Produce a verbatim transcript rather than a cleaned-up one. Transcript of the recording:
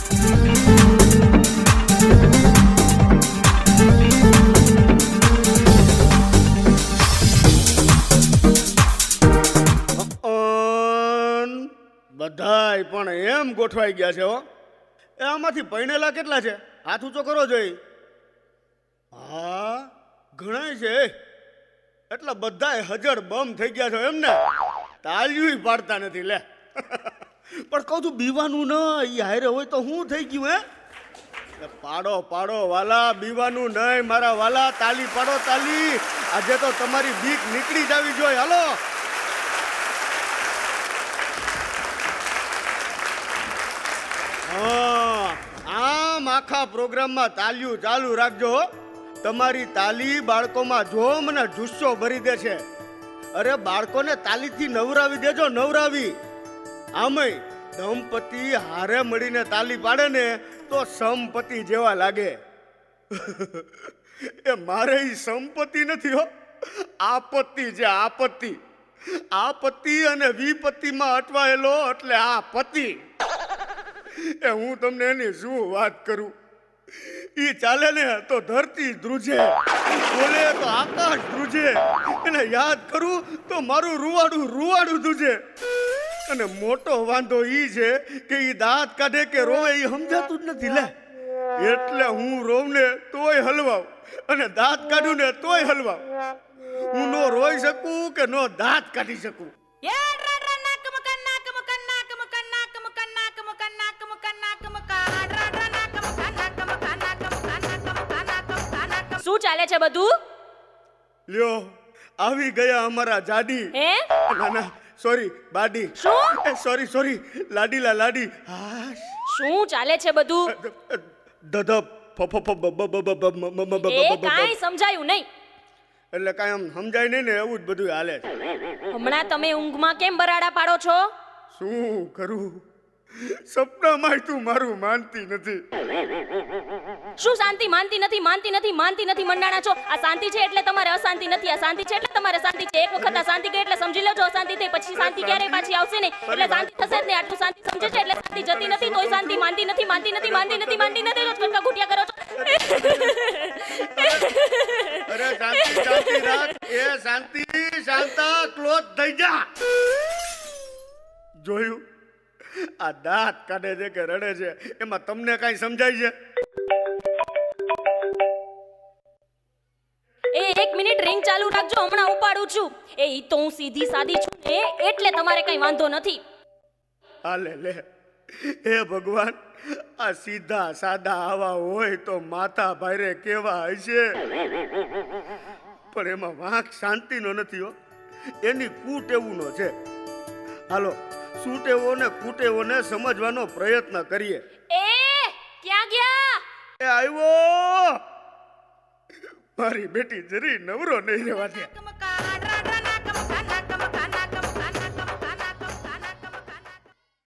બધાય પણ એમ ગોઠવાઈ ગયા છે હો. એ આમાંથી પૈણેલા કેટલા છે? હાથ ઊંચો કરો જોઈ. હા ઘણા છે. એટલે બધાય હજર બમ થઈ ગયા છો એમ ને? તાળીઓ પાડતા નથી લે. પણ કહું છું બીવાનું ન ઈ હારે હોય તો શું થઈ ગયું હે? પાડો પાડો વાલા, બીવાનું નહીં મારા વાલા. તાલી પાડો તાલી. આજે તો તમારી બીક નીકળી જ આવી જોઈએ. હાલો હા, આમ આખા પ્રોગ્રામમાં તાલીઓ ચાલુ રાખજો. તમારી તાલી બાળકોમાં જોમ ને જુસ્સો ભરી દે છે. અરે બાળકોને તાલીથી નવરાવી દેજો, નવરાવી. આમય દંપતિ હારે મળીને તાલી પાડે ને તો સંપત્તિ જેવા લાગે. એ મારે ઈ સંપત્તિ નથી હો, આપત્તિ છે આપત્તિ. આપત્તિ અને વિપત્તિમાં અટવાયેલો એટલે આ પતિ. એ હું તમને એની શું વાત કરું. ઈ ચાલે ને તો ધરતી ધ્રુજે, બોલે તો આકાશ ધ્રુજે. એને યાદ કરું તો મારું રૂવાડું રૂવાડું ધ્રુજે. અને મોટો વાંધો ઈ છે કે ઈ દાંત કાઢે કે રોવે ઈ સમજાતું જ નથી લે. એટલે હું રોવ ને તોય હલવાવ અને દાંત કાઢું ને તોય હલવાવ. હું નો રોઈ શકું કે નો દાંત કાઢી શકું. શું ચાલે છે બધું? લ્યો આવી ગયા અમારા જાડી. હે ના ના સોરી બાડી. શું? સોરી સોરી લાડીલા લાડી. હા શું ચાલે છે બધું? દધપ એ કાઈ સમજાયું નહીં. એટલે કાઈ આમ સમજાય નહીં ને એવું જ બધું હાલે છે. હમણાં તમે ઊંઘમાં કેમ બરાડા પાડો છો? શું કરું, સપનામાં તું મારું માનતી નથી. શું શાંતિ માનતી નથી માનતી નથી માનતી નથી મંડાણા છો? આ શાંતિ છે એટલે તમારે અશાંતિ નથી, આ શાંતિ છે એટલે તમારે શાંતિ છે. એક વખત આ શાંતિ ગઈ એટલે સમજી લેજો અશાંતિ થઈ. પછી શાંતિ ક્યારેય પાછી આવશે નહીં. એટલે શાંતિ થશે જ નહીં. આટલું શાંતિ સમજે છે એટલે શાંતિ જતી નથી. તોય શાંતિ માનતી નથી માનતી નથી માનતી નથી માનતી નથી. રોજ કટકા ઘૂંટિયા કરો છો. અરે શાંતિ શાંતિ રાખ. એ શાંતિ શાંતા ક્લોઝ થઈ જા. જોયું આ દાંત કાઢે છે કે રડે છે એમાં તમને કઈ સમજાય છે? એ એક મિનિટ રિંગ ચાલુ રાખજો, હમણાં ઉપાડું છું. એ ઈ તો હું સીધી સાદી છું ને એટલે તમારે કઈ વાંધો નથી. હાલે લે. હે ભગવાન, આ સીધા સાદા આવા હોય તો માથા ભારે કેવા હશે. પણ એમાં વાંક શાંતિનો નથી હો, એની કુટેવોનો છે. હાલો સૂટેવો ને કુટેવોને સમજવાનો પ્રયત્ન કરીએ. એ ક્યાં ગયા? એ આવ્યો. મારી બેટી જરી નવરો નહીં રહેવા દે.